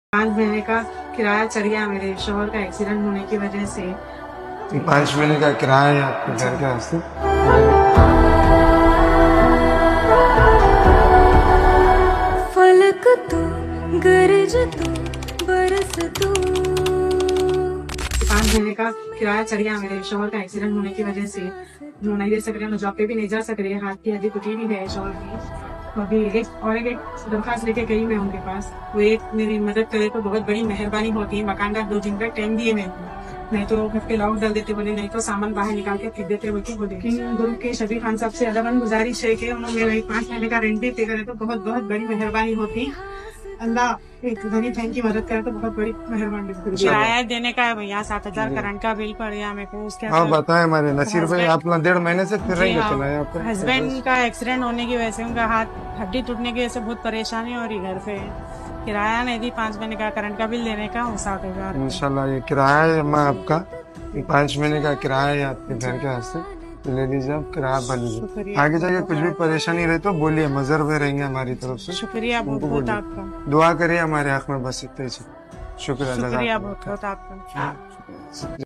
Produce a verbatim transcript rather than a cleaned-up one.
पाँच महीने का किराया चढ़ गया मेरे शोहर का एक्सीडेंट होने की वजह से। पाँच महीने का किराया है आपके घर का वास्ते। फलक तू गरज तू बरस तू। पाँच महीने का किराया चढ़ गया मेरे शोहर का एक्सीडेंट होने की वजह से। वो नहीं दे सक रहे, जॉब पे भी नहीं जा सक रहे, हाथ की हड्डी टूटी भी है शोहर की। तो अभी एक और एक, एक दरखास्त लेके गई मैं उनके पास, वो एक मेरी मदद करे तो बहुत बड़ी मेहरबानी होती है। मकान का दो दिन का टाइम दिए मैं, नहीं तो घर के लॉक डाल देते बोले, नहीं तो सामान बाहर निकाल के फेंक देते बोले बोले लेकिन गुरु के शबीर खान साहब से अदबन गुजारिश है कि उन्होंने मेरा एक पाँच महीने का रेंट भी पे करे तो बहुत बहुत बड़ी मेहरबानी होती। अल्लाह एक गरीब बहन की मदद करे तो बहुत बड़ी मेहरबानी। किराया देने का है भैया, सात हजार करंट का बिल पड़ गया मेरे को। उसके हाँ बताए हमारे नसीर भाई, आप लोग डेढ़ महीने से फिर रहे हाँ, चला आपका हस्बैंड का एक्सीडेंट होने की वजह से, उनका हाथ हड्डी टूटने की वजह से बहुत परेशानी हो रही घर पे। किराया नहीं दी, पाँच महीने का करंट का बिल देने का सात हजार। इंशाल्लाह ये किराया है अम्मा आपका, पाँच महीने का किराया है आपके घर के वास्ते, तो ले लीजिए आप, किराया भर लीजिए। आगे जाके कुछ भी परेशानी रहे तो बोलिए, मजर में रहेंगे हमारी तरफ से। शुक्रिया बहुत बहुत आपका, दुआ करिए हमारे हक में, बस इतना ही। शुक्रिया शुक्रिया बहुत बहुत आपका।